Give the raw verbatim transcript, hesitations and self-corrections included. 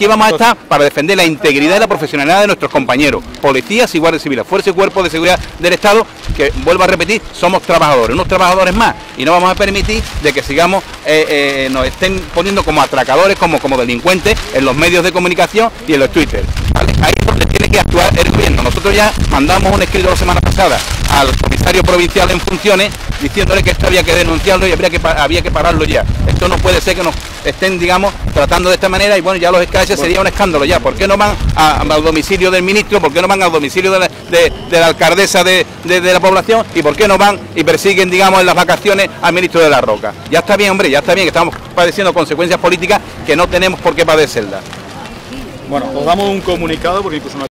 aquí vamos a estar para defender la integridad y la profesionalidad de nuestros compañeros, policías y guardias civiles, fuerzas y cuerpos de seguridad del Estado, que vuelvo a repetir, somos trabajadores, unos trabajadores más, y no vamos a permitir de que sigamos, eh, eh, nos estén poniendo como atracadores, como, como delincuentes en los medios de comunicación y en los Twitter, ¿vale? Ahí es donde tiene que actuar el gobierno. Nosotros ya mandamos un escrito la semana pasada al comisario provincial en funciones diciéndole que esto había que denunciarlo y habría que, había que pararlo ya. Esto no puede ser que nos estén, digamos, tratando de esta manera, y bueno, ya los escaches sería un escándalo ya. ¿Por qué no van a, al domicilio del ministro? ¿Por qué no van al domicilio de la, de, de la alcaldesa de, de, de la población? ¿Y por qué no van y persiguen, digamos, en las vacaciones al ministro de la Roca? Ya está bien, hombre, ya está bien, que estamos padeciendo consecuencias políticas que no tenemos por qué padecerlas. Bueno, os damos un comunicado porque incluso